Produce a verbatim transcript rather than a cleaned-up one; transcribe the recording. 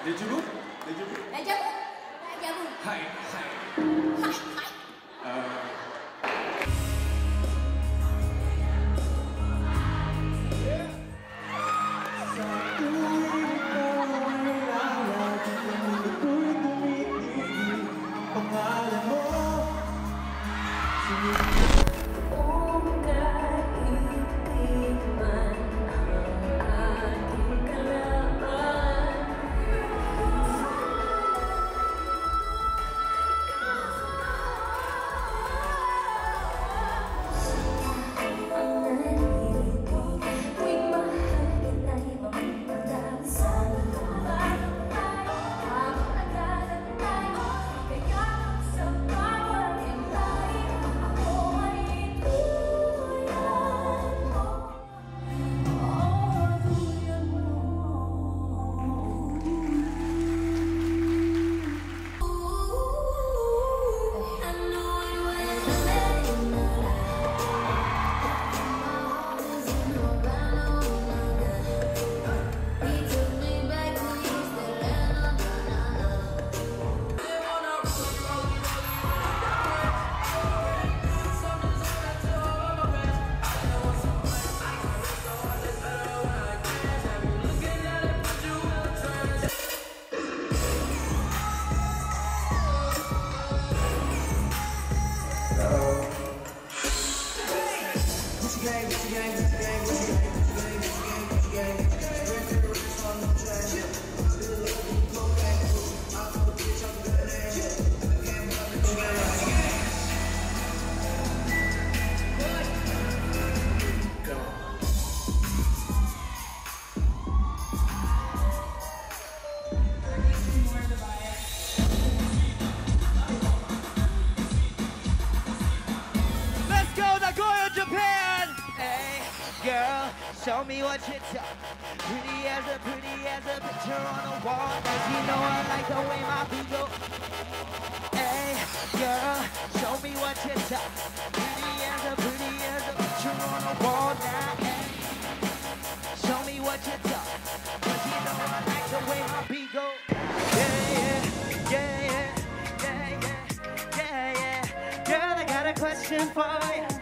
デジャブデジャブ大丈夫大丈夫はいはいはいはいあ Girl, show me what you got. Pretty as a, pretty as a picture on a wall. Cause you know I like the way my feet go. Hey, girl, show me what you got. Pretty as a, pretty as a picture on a wall now. Hey, show me what you got. Cause you know I like the way my feet go. Yeah, yeah, yeah, yeah, yeah, yeah, yeah, yeah. Girl, I got a question for you.